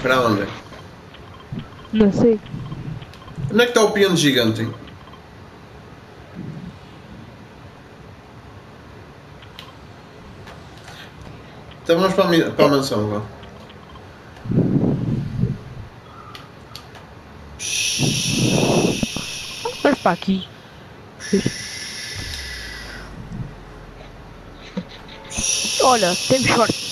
Para onde? Não sei. Onde é que está o piano gigante? Então vamos para a mansão, vá. Vamos para aqui. Olha, temos sorte.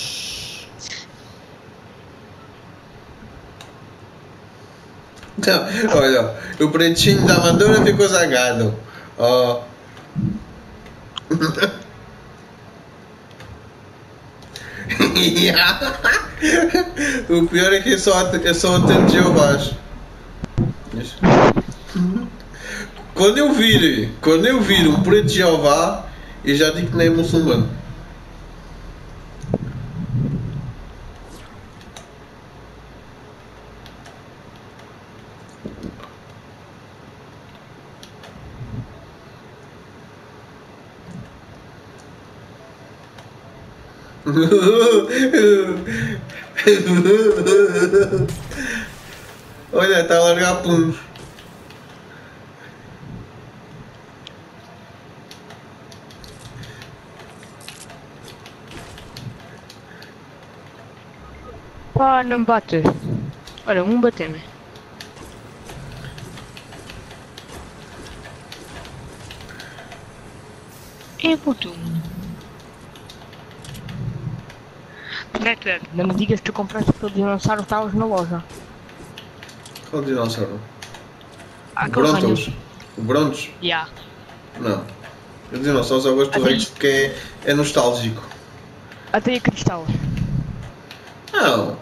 Então, olha, o pretinho da Amadora ficou zangado. Oh. O pior é que eu só atendo Jeovás. Quando eu vir um preto de Jeová, eu já digo que nem é muçulmano. Olha, está a largar puns. Pá, não me bates. Olha, um bateu-me. É puto. Neto, não me digas que tu compraste aquele dinossauro que estavas na loja. Qual dinossauro? O Aquele Brontos? ranho. O Brontos? Ya. Não. O dinossauro só gosto do Até, Rex porque é nostálgico. até a cristal. Não.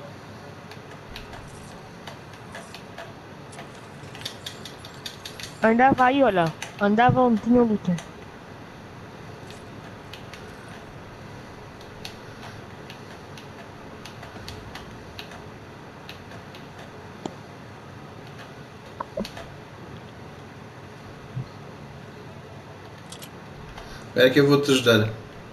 Andava aí, olha. Andava onde tinha luta. É que eu vou-te ajudar.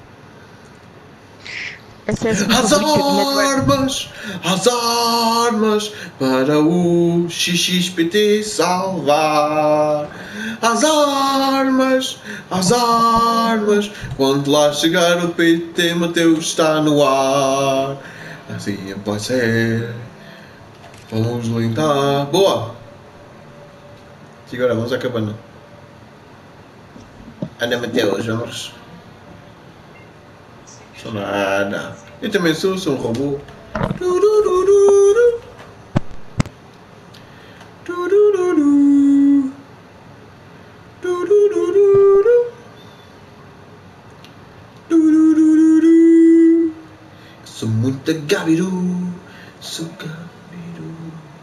Essa é a sua As favorita do network. armas! As armas! Para o XXPT salvar! As armas! As armas! Quando lá chegar o PT, Mateus está no ar! Assim vai ser! Vamos limpar! Boa! E agora vamos à cabana. Anda, Mateus, vamos. Sou nada. Eu também sou um robô. Turururu. Turururu. Turururu. Turururu. Sou muito gabiru. Sou gabiru.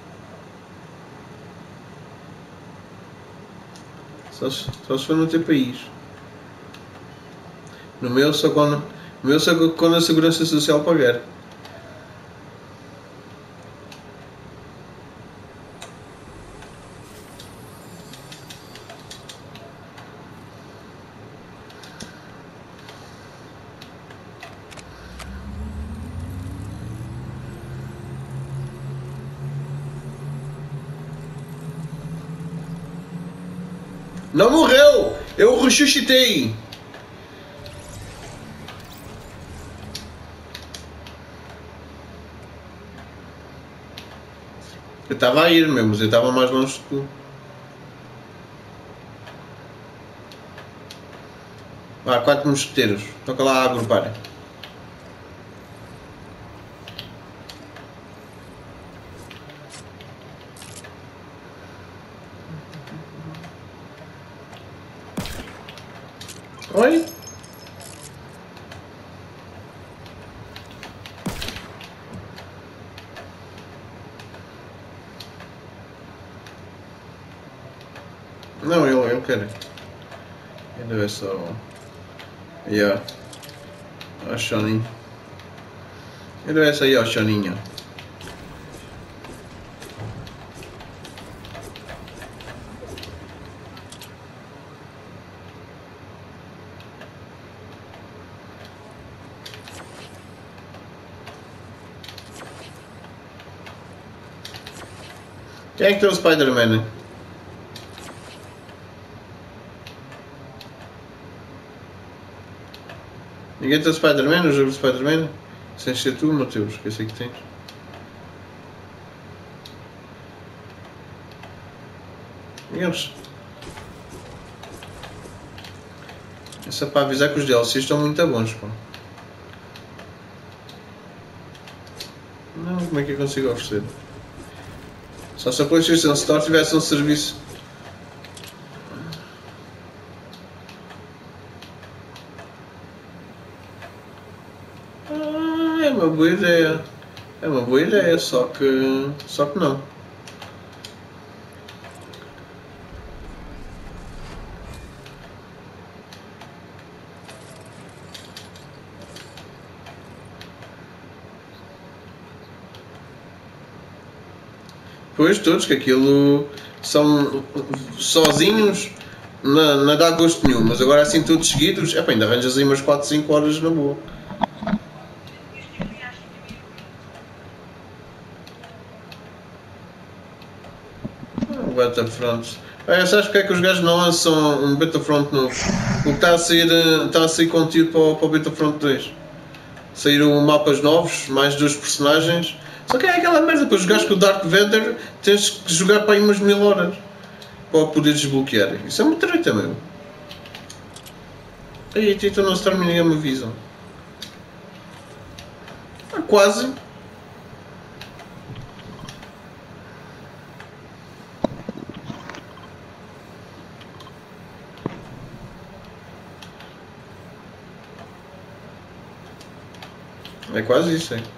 Só se for no teu país. No meu só quando a Segurança Social pagar. Não morreu! Eu o ressuscitei! Eu estava a ir mesmo, mas eu estava mais longe que tu. Vá, 4 mosqueteiros. Toca lá a agrupar. Oi? Não, eu quero. Ainda é só. Yeah. A Shoninho. Ainda é só aí, ó, Shoninho. Quem é que tem o Spider-Man? Ninguém tem o Spider-Man no jogo do Spider-Man? Sem ser tu, Mateus, que eu sei que tens. Eles. É só para avisar que os DLCs estão muito bons, pá. Não, como é que eu consigo oferecer? Só se a PlayStation Store tivesse um serviço. É uma boa ideia. É uma boa ideia, só que não. Pois todos, que aquilo são sozinhos, não dá gosto nenhum, mas agora assim todos seguidos, é pá, ainda arranjas aí umas 4, 5 horas na boa. Battlefront. Sabes porque é que os gajos não lançam um Battlefront novo? Porque está a sair conteúdo para o Battlefront 2. Saíram mapas novos, mais 2 personagens. Só que é aquela merda, para jogares com o Dark Vader tens que jogar para aí umas 1000 horas para poder desbloquear. Isso é uma treta mesmo. Aí então não se termina, ninguém me avisam. Quase. É quase isso, é.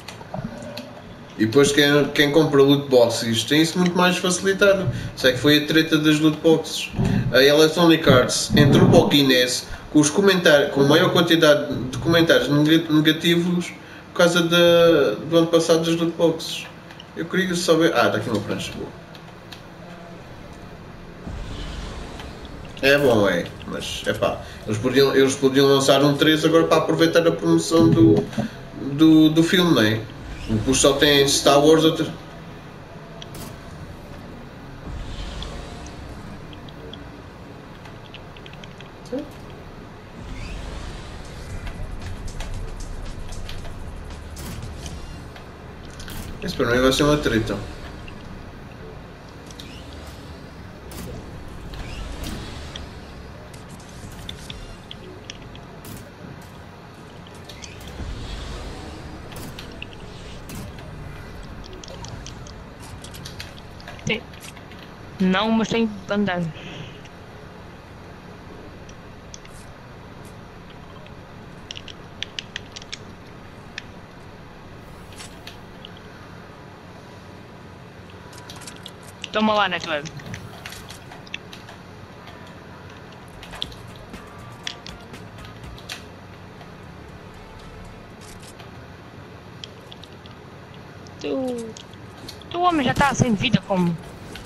E depois quem compra loot boxes tem isso muito mais facilitado. Isso é que foi a treta das loot boxes. A Electronic Arts entrou para o Guinness com os comentários, com a maior quantidade de comentários negativos por causa do ano passado das loot boxes. Eu queria saber. Ah, está aqui uma prancha boa. É bom, é, mas é pá, eles podiam lançar um 3 agora para aproveitar a promoção do filme, não é? O só tem Star Wars outro. Esse para mim vai ser uma treta. Não, mas tem bandana. Toma lá, Netweb. Tu homem já está sem vida como?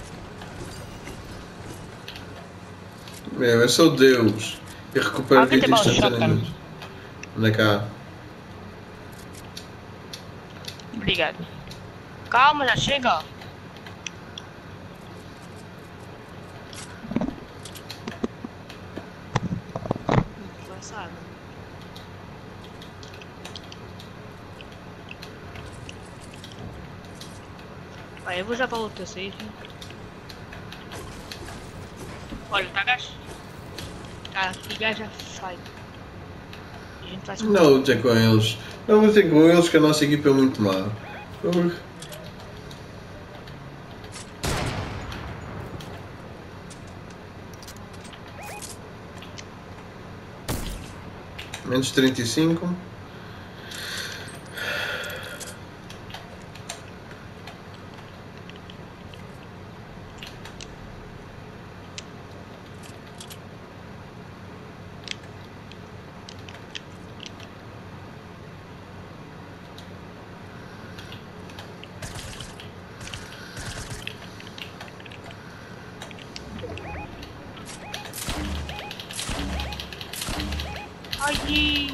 Meu, eu sou Deus. E recupero Alguém vida tem bala de instantaneamente. Anda cá. Obrigado. Calma, já chega. Engraçado. Vai, eu vou já para o outro save. Olha, tá gajo? Tá, aqui gajo já sai. A gente vai se Não lutem com eles. Não lutem com eles que a nossa equipa é muito má. Menos 35. Ai!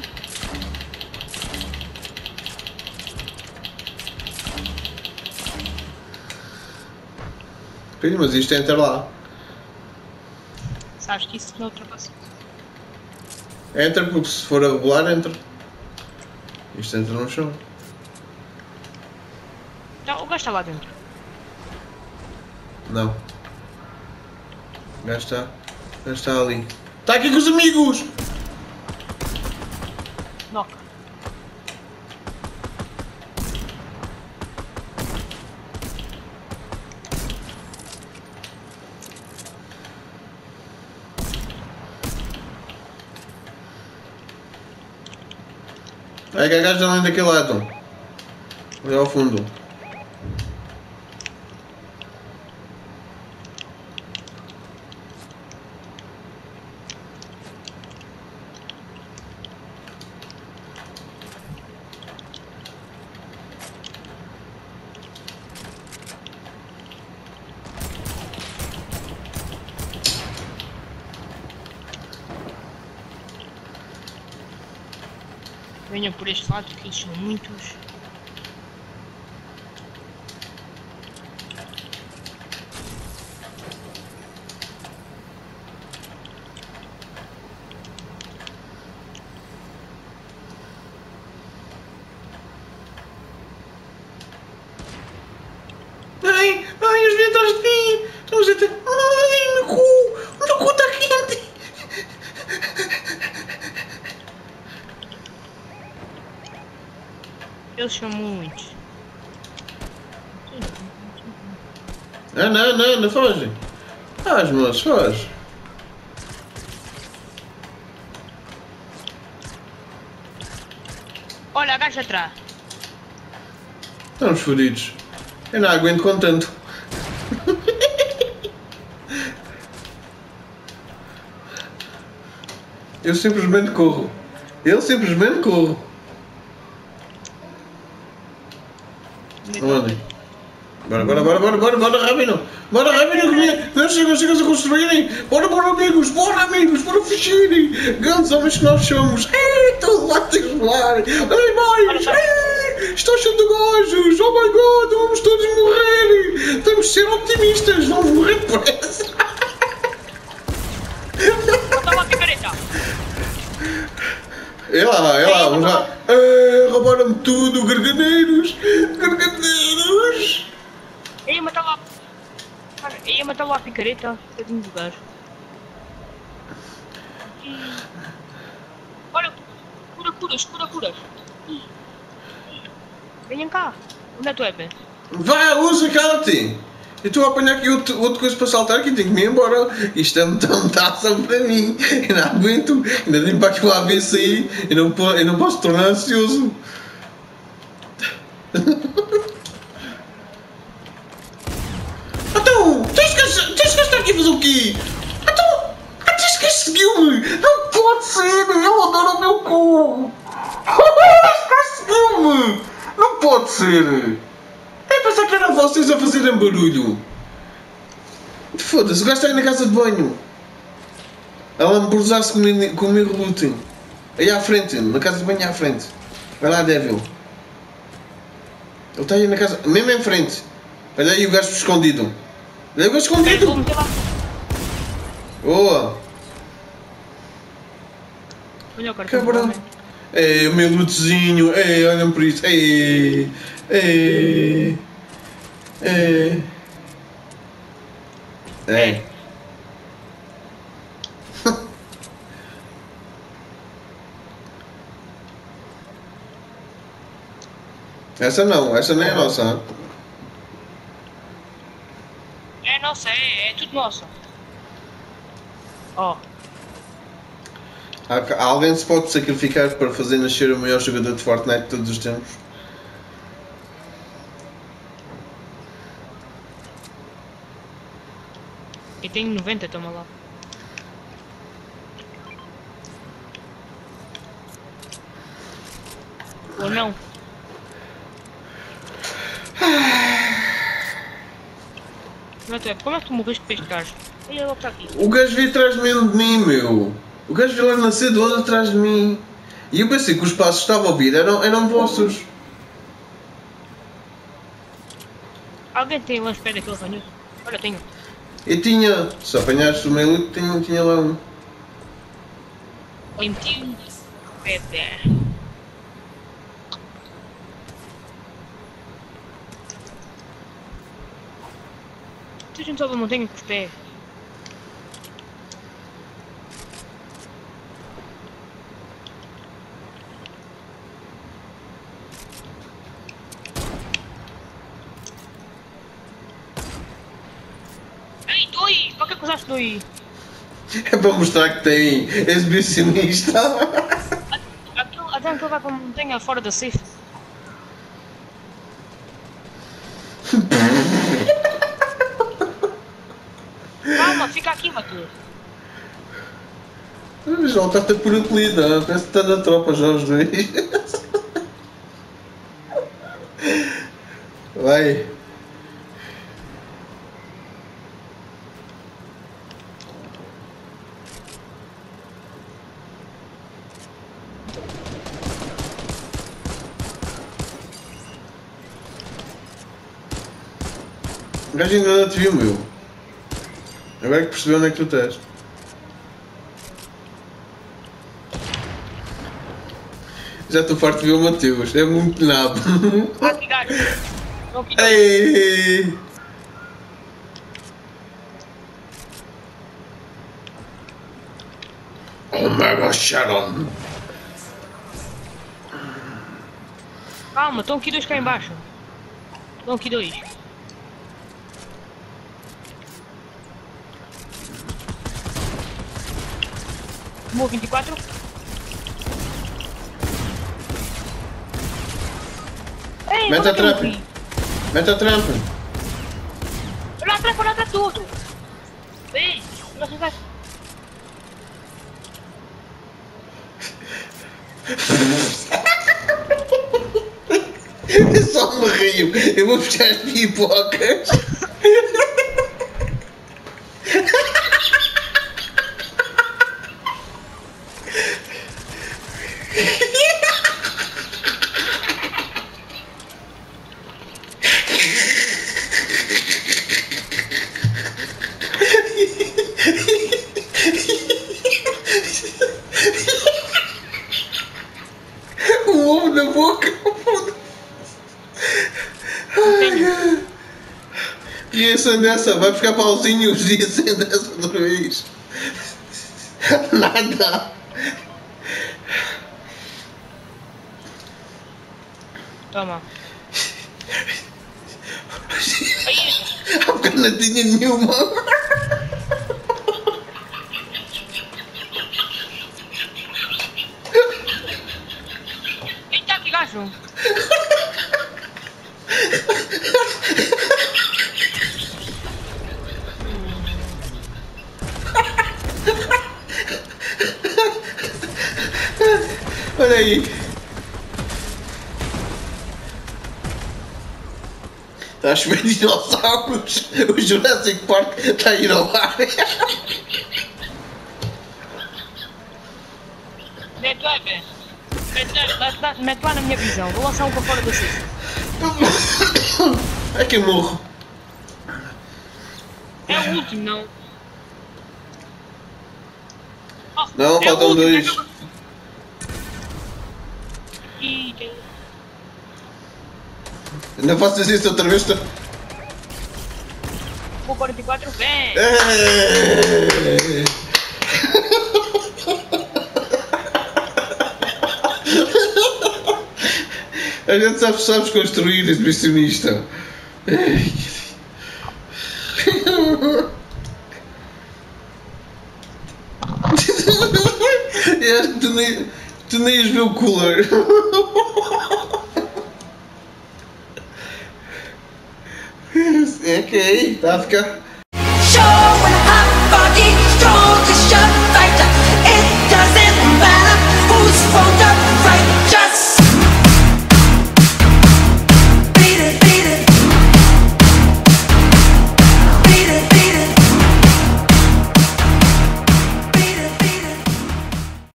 Filho, mas isto entra lá. Sabes que isso não ultrapassa. Entra porque se for a rebolar, entra. Isto entra no chão. Não, o gajo está lá dentro. Não. O gajo está. O gajo está ali. Está aqui com os amigos! Noca. É que a gaja além daquele lado. Ali ao fundo. Venham por este lado que eles são muitos. Ai, ai, os vêm atrás de mim! Estamos a ter. Ai, meu cu! O meu cu está quente! Eles são muitos. Não, foge! Faz, moço, foge! Olha, a gaja atrás. Estamos fodidos. Eu não aguento com tanto. Eu simplesmente corro. Eu simplesmente corro. Onde? Bora, rápido! Bora, rápido, que não chegam a construírem! Bora, amigos, bora fugirem! Grandes homens que nós somos! Todo lá tem que voar! Ai, mais! Estão cheio de gajos! Oh my god, vamos todos morrer! Temos de ser optimistas! Vamos morrer depressa! Toma a picareta. É lá, vamos lá! Roubaram-me tudo, garganeiros! Eu ia matar lá. Cara, eu ia matar lá a picareta. Tadinho do gajo. Olha, curas. Venham cá. Onde é tu, Ben? Vá, usa, cala-te! Eu estou a apanhar aqui outra coisa para saltar aqui, tenho que me ir embora. Isto é uma taça para mim. Eu não aguento. Ainda tenho para aqui o ABC. Eu não posso tornar ansioso. Então, tens que estar aqui a fazer o quê? Então, tens que seguiu-me. Não pode ser. Ele adora o meu cu. Tens que seguiu-me. Não pode ser. É pensar que eram vocês a fazerem barulho. Foda-se, o gajo está aí na casa de banho. A lamburzar-se com o meu reboot. Aí à frente, na casa de banho à frente. Vai lá, Devil. Ele está aí na casa, mesmo em frente. Olha aí o gajo escondido. Olha o gajo escondido. Boa. Olha o cartão. Cabrão. É, o meu lootzinho. É, olhem por isso. É. Essa nem é nossa. Hein? É nossa, é tudo nosso. Ó. Alguém se pode sacrificar para fazer nascer o maior jogador de Fortnite de todos os tempos? Eu tenho 90, toma lá. Ou não? Como é que tu morreste para este gajo? Aí ele está aqui. O gajo veio atrás mesmo de mim, meu. O gajo veio lá nascer de onde atrás de mim. E eu pensei que os passos que estava a ouvir eram vossos. Alguém tem lanche-pé daquele ranhoso? Olha, tenho. E tinha, se apanhaste o meio loot, tinha lá um. Lentinho. Pedra. Se a gente sobe a montanha com os pés. Ei, doi! Qual que é que usaste doi? É para mostrar que tem exibicionista. Aquele que vai para a montanha fora da safe. Calma, fica aqui, Matheus. Já está por apelido, parece que está na tropa já os dois. Vai. O gajo ainda não te viu, meu. Agora é que percebeu onde é que tu estás. Já estou farto de ver o Mateus, é muito nabo. Aqui, gajo. Não, aqui, Ei! Omega Sharon. calma, estão aqui dois cá embaixo. Estão aqui dois. Tomou 24. Ei, Mete a onde é que eu trampa. morri? Mete a trampa. Olha atrás do outro. Vem, olha atrás. Eu só me rio. Eu vou buscar as pipocas. Um ovo na boca. E essa nessa, vai buscar pauzinho uns dias sem dessa outra vez. Nada. Toma. Há bocado não tinha nenhuma. Eita, que gajo. Olha aí. Está a chover dinossauros. O Jurassic Park está a ir ao ar. Mete lá na minha visão. Vou lançar um para fora da cesta. É que eu morro. É o último, não. Oh, Não, é faltam o último, dois. Ih, tem... Ainda posso dizer isso outra vez? Vou 44, vem! É. A gente sabes construir exibicionista. Eu acho que tu nem ias ver o cooler. É que aí, está a ficar. Show when a hot body strong.